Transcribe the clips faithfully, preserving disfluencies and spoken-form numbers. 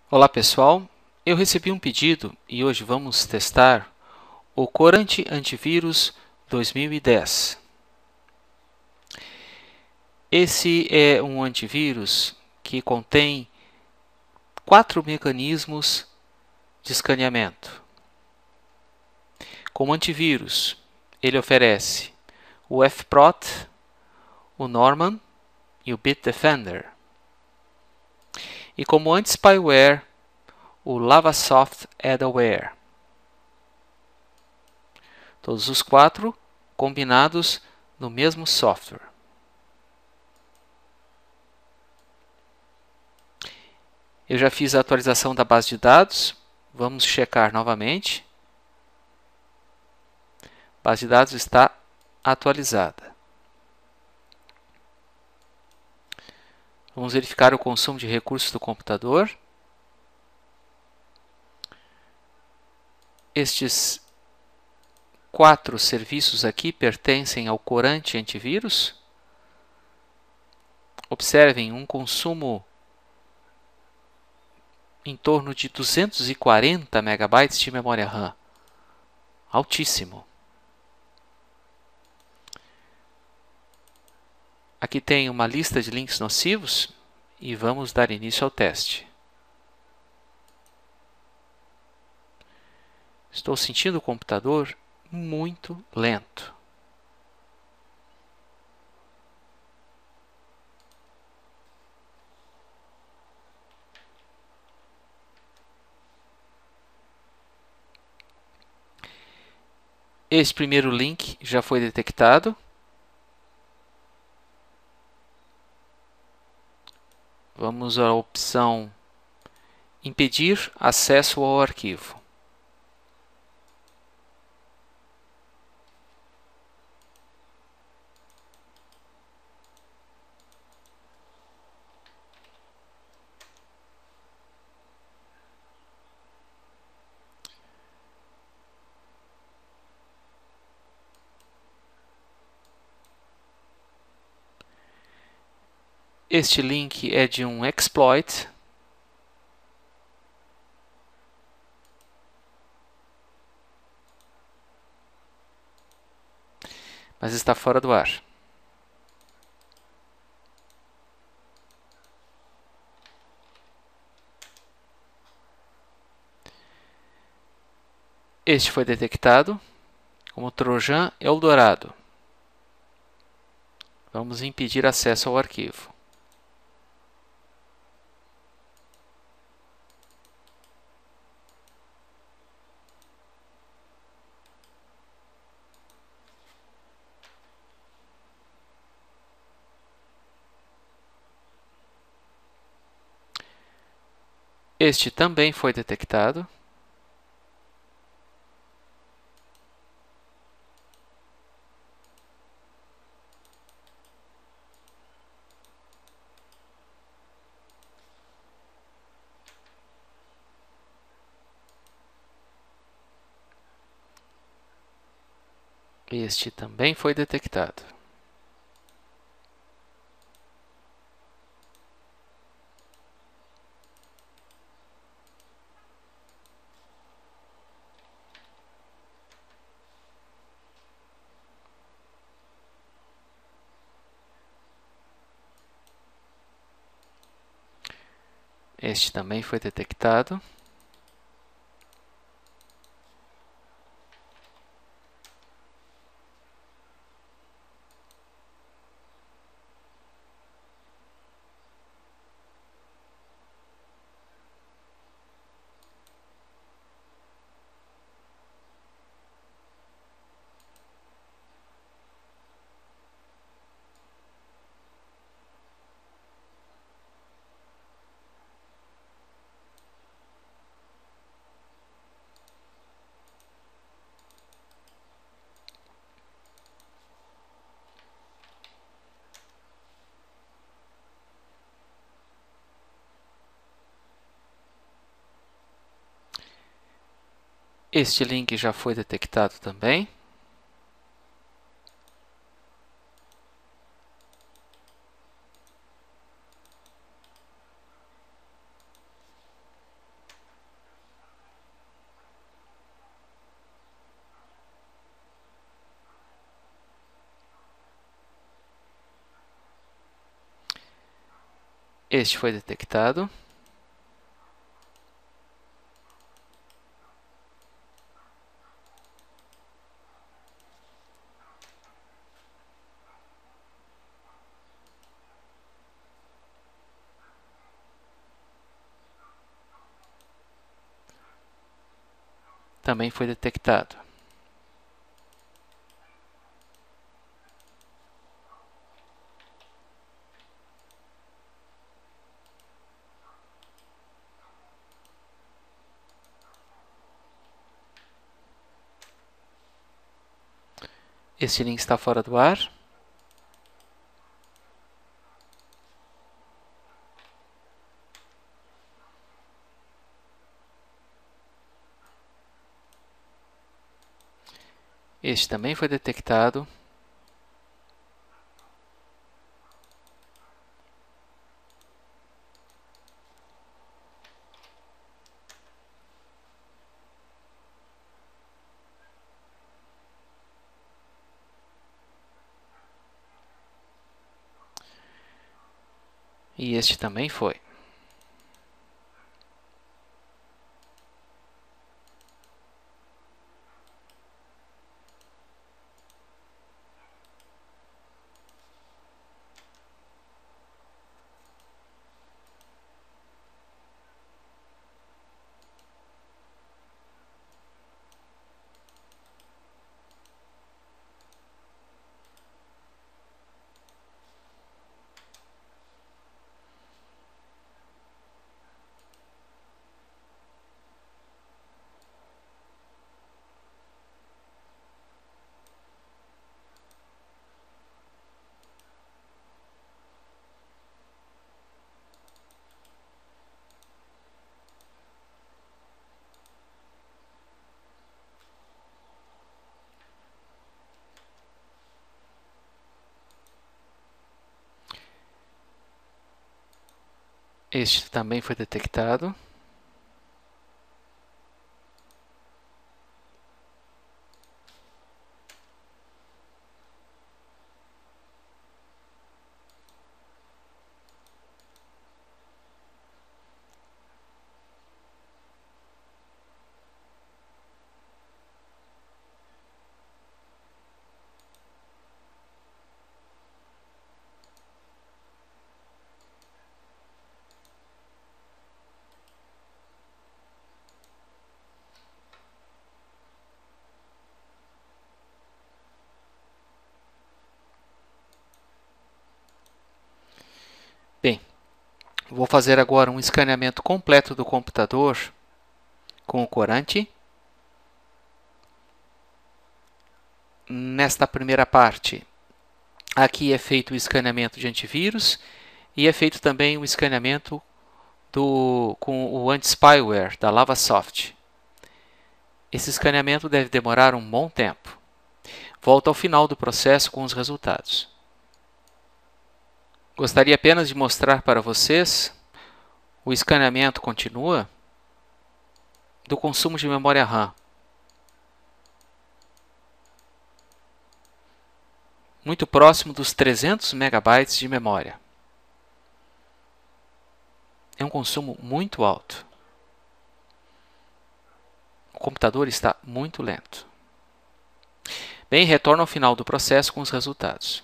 Olá pessoal, eu recebi um pedido e hoje vamos testar o Corante Antivírus dois mil e dez. Esse é um antivírus que contém quatro mecanismos de escaneamento. Como antivírus, ele oferece o F P R O T, o Norman e o Bitdefender. E como anti-spyware, o Lavasoft Adaware. Todos os quatro combinados no mesmo software. Eu já fiz a atualização da base de dados. Vamos checar novamente. A base de dados está atualizada. Vamos verificar o consumo de recursos do computador. Estes quatro serviços aqui pertencem ao Corante Antivírus. Observem um consumo em torno de duzentos e quarenta megabytes de memória RAM. Altíssimo. Aqui tem uma lista de links nocivos e vamos dar início ao teste. Estou sentindo o computador muito lento. Esse primeiro link já foi detectado. Vamos à opção impedir acesso ao arquivo. Este link é de um exploit. Mas está fora do ar. Este foi detectado como Trojan Eldorado. Vamos impedir acesso ao arquivo. Este também foi detectado. Este também foi detectado. Este também foi detectado. Este link já foi detectado também. Este foi detectado. Também foi detectado. Este link está fora do ar. Este também foi detectado. E este também foi. Este também foi detectado. Bem, vou fazer agora um escaneamento completo do computador com o corante. Nesta primeira parte, aqui é feito o escaneamento de antivírus e é feito também o escaneamento do, com o anti-spyware da Lavasoft. Esse escaneamento deve demorar um bom tempo. Volto ao final do processo com os resultados. Gostaria apenas de mostrar para vocês o escaneamento continua do consumo de memória RAM. Muito próximo dos trezentos megabytes de memória. É um consumo muito alto. O computador está muito lento. Bem, retorno ao final do processo com os resultados.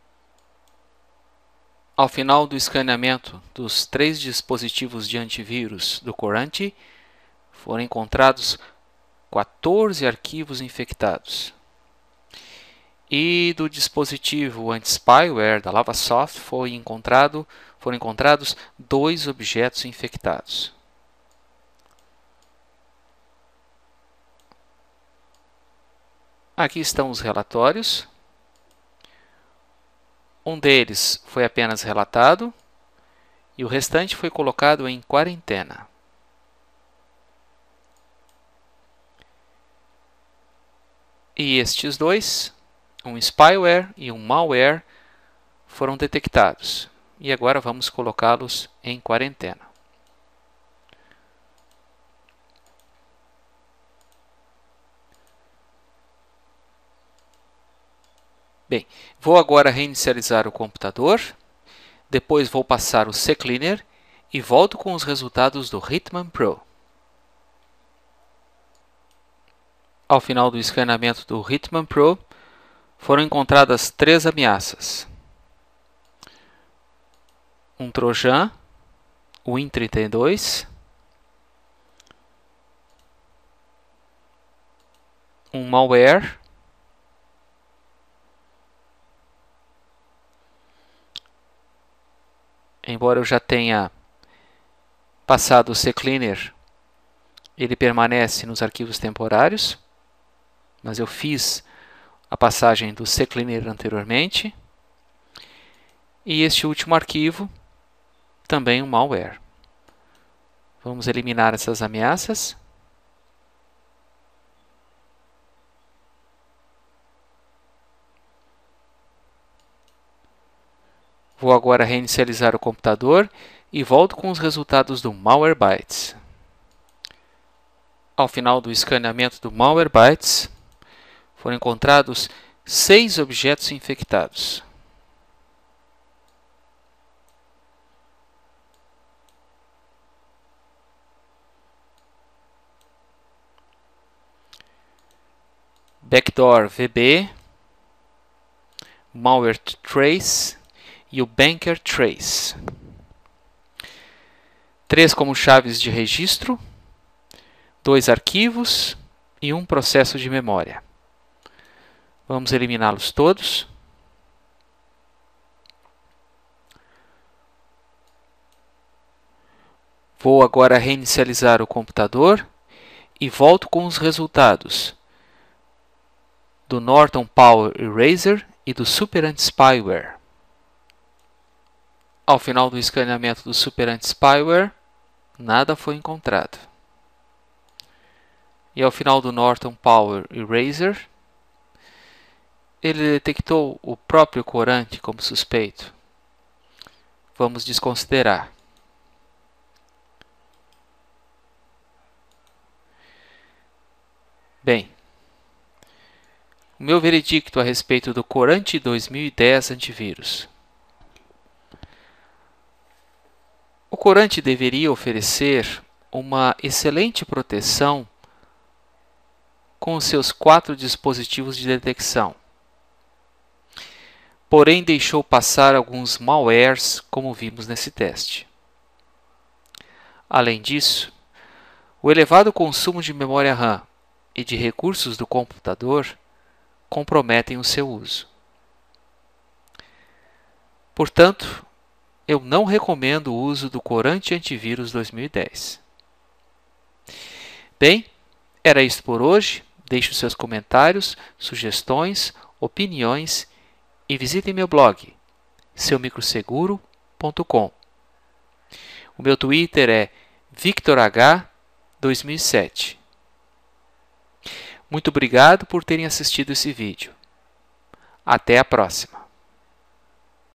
Ao final do escaneamento dos três dispositivos de antivírus do Corante, foram encontrados quatorze arquivos infectados. E do dispositivo anti-spyware da Lavasoft foi encontrado, foram encontrados dois objetos infectados. Aqui estão os relatórios. Um deles foi apenas relatado e o restante foi colocado em quarentena. E estes dois, um spyware e um malware, foram detectados. E agora vamos colocá-los em quarentena. Bem, vou agora reinicializar o computador. Depois vou passar o CCleaner e volto com os resultados do Hitman Pro. Ao final do escaneamento do Hitman Pro, foram encontradas três ameaças. Um Trojan, o Win trinta e dois, um malware, embora eu já tenha passado o CCleaner, ele permanece nos arquivos temporários, mas eu fiz a passagem do CCleaner anteriormente. E este último arquivo, também um malware. Vamos eliminar essas ameaças. Vou agora reinicializar o computador e volto com os resultados do Malwarebytes. Ao final do escaneamento do Malwarebytes, foram encontrados seis objetos infectados. Backdoor V B, Malware Trace e o Banker Trace. Três como chaves de registro, dois arquivos e um processo de memória. Vamos eliminá-los todos. Vou agora reinicializar o computador e volto com os resultados do Norton Power Eraser e do Super Anti-Spyware. Ao final do escaneamento do Super Anti-Spyware, nada foi encontrado. E ao final do Norton Power Eraser, ele detectou o próprio corante como suspeito. Vamos desconsiderar. Bem, o meu veredicto a respeito do Corante dois mil e dez antivírus. O Corante deveria oferecer uma excelente proteção com os seus quatro dispositivos de detecção. Porém, deixou passar alguns malwares, como vimos nesse teste. Além disso, o elevado consumo de memória RAM e de recursos do computador comprometem o seu uso. Portanto, eu não recomendo o uso do Corante Antivírus dois mil e dez. Bem, era isso por hoje. Deixe os seus comentários, sugestões, opiniões e visitem meu blog, seu microseguro ponto com. O meu Twitter é victor h dois mil e sete. Muito obrigado por terem assistido esse vídeo. Até a próxima!